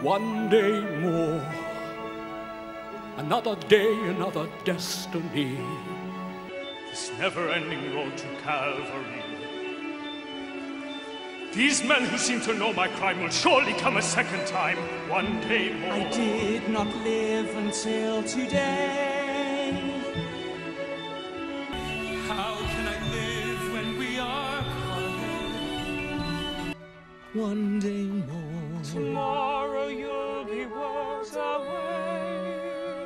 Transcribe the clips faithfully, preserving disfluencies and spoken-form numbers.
One day more, another day, another destiny. This never-ending road to Calvary. These men who seem to know my crime will surely come a second time, one day more. I did not live until today. How can I live when we are parted? One day more. Tomorrow you'll be worlds away.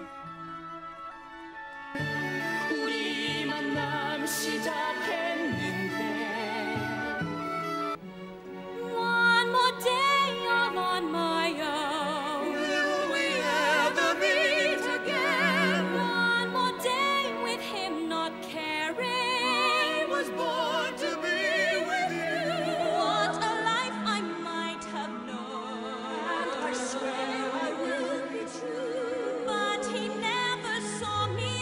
우리 만남 시작했는데 One more day I'm on my own. Will we ever meet again? One more day with him not caring. I was born to be with you. What a life I might have known. And I swear I will be true. But he never saw me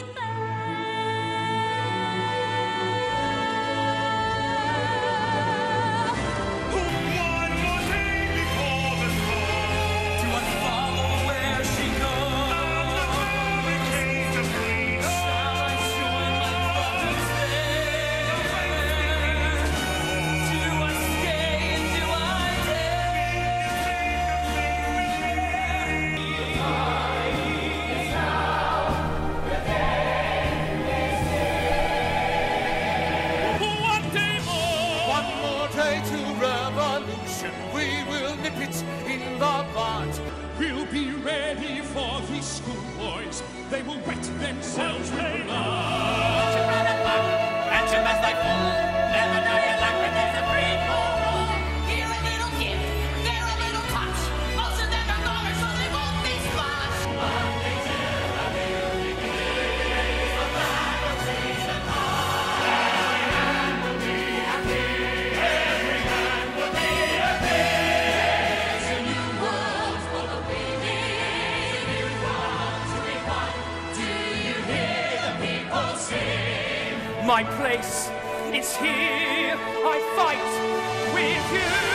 We'll be ready for these schoolboys. They will wet themselves with blood. Watch your brother buck, catch him as they fall. Never know your luck when there's a free for all. Here a little gift, there a little touch. Most of them are dollars, so they won't be splashed. One day till a music is a faculty the call. Every man will be happy. Every man will be happy. It's a new world full of meaning. A new world to be won. Do you hear the people sing? My place is here. I fight with you.